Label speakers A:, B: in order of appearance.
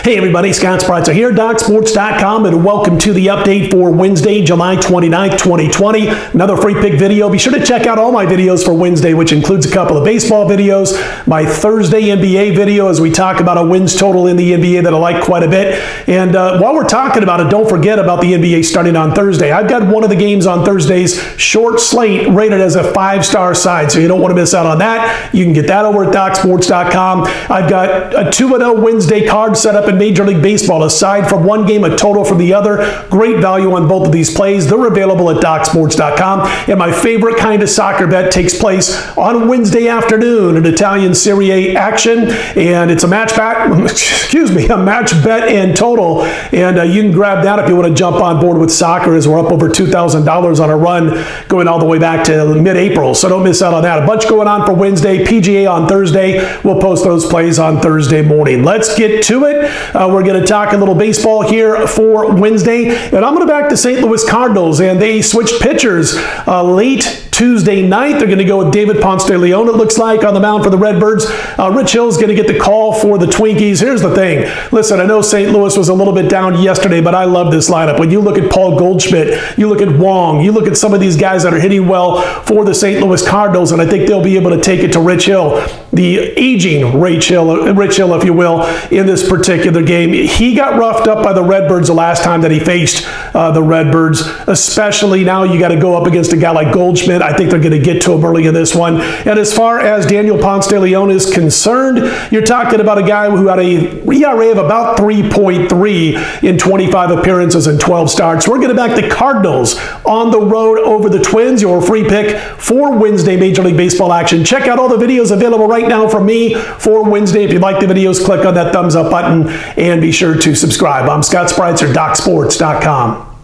A: Hey everybody, Scott Spreitzer here, DocSports.com, and welcome to the update for Wednesday, July 29th, 2020. Another free pick video. Be sure to check out all my videos for Wednesday, which includes a couple of baseball videos, my Thursday NBA video as we talk about a wins total in the NBA that I like quite a bit. And while we're talking about it, don't forget about the NBA starting on Thursday. I've got one of the games on Thursday's short slate rated as a 5-star side, so you don't want to miss out on that. You can get that over at DocSports.com. I've got a 2-0 Wednesday card set up in Major League Baseball. Aside from one game, a total from the other. Great value on both of these plays. They're available at DocSports.com. And my favorite kind of soccer bet takes place on Wednesday afternoon in Italian Serie A action. And it's a match bet, a match bet and total. And you can grab that if you want to jump on board with soccer, as we're up over $2,000 on a run going all the way back to mid-April. So don't miss out on that. A bunch going on for Wednesday. PGA on Thursday. We'll post those plays on Thursday morning. Let's get to it. We're going to talk a little baseball here for Wednesday. And I'm going to back the St. Louis Cardinals. And they switched pitchers late Tuesday night. They're going to go with David Ponce de Leon, it looks like, on the mound for the Redbirds. Rich Hill's going to get the call for the Twinkies. Here's the thing. Listen, I know St. Louis was a little bit down yesterday, but I love this lineup. When you look at Paul Goldschmidt, you look at Wong, you look at some of these guys that are hitting well for the St. Louis Cardinals, and I think they'll be able to take it to Rich Hill, the aging Rich Hill, if you will, in this particular game. He got roughed up by the Redbirds the last time that he faced the Redbirds, especially now you got to go up against a guy like Goldschmidt. I think they're going to get to him early in this one. And as far as Daniel Ponce de Leon is concerned, you're talking about a guy who had a ERA of about 3.3 in 25 appearances and 12 starts. We're going to back the Cardinals on the road over the Twins, your free pick for Wednesday Major League Baseball action. Check out all the videos available right now from me for Wednesday. If you like the videos, click on that thumbs up button and be sure to subscribe. I'm Scott Spreitzer, DocSports.com.